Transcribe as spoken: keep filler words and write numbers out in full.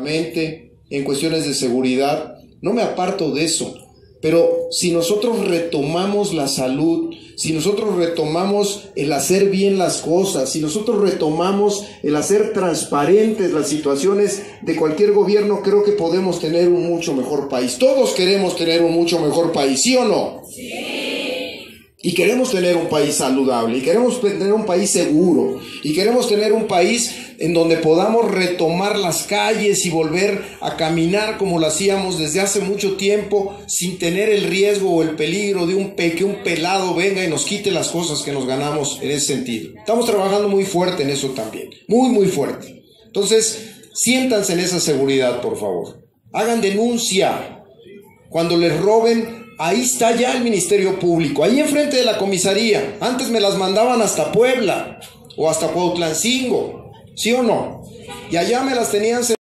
en cuestiones de seguridad, no me aparto de eso, pero si nosotros retomamos la salud, si nosotros retomamos el hacer bien las cosas, si nosotros retomamos el hacer transparentes las situaciones de cualquier gobierno, creo que podemos tener un mucho mejor país. Todos queremos tener un mucho mejor país, ¿sí o no? Sí. Y queremos tener un país saludable, y queremos tener un país seguro, y queremos tener un país en donde podamos retomar las calles y volver a caminar como lo hacíamos desde hace mucho tiempo, sin tener el riesgo o el peligro de un pe que un pelado venga y nos quite las cosas que nos ganamos en ese sentido. Estamos trabajando muy fuerte en eso también, muy muy fuerte. Entonces, siéntanse en esa seguridad, por favor. Hagan denuncia. Cuando les roben, ahí está ya el Ministerio Público, ahí enfrente de la comisaría. Antes me las mandaban hasta Puebla o hasta Cuautlancingo, ¿sí o no? Y allá me las tenían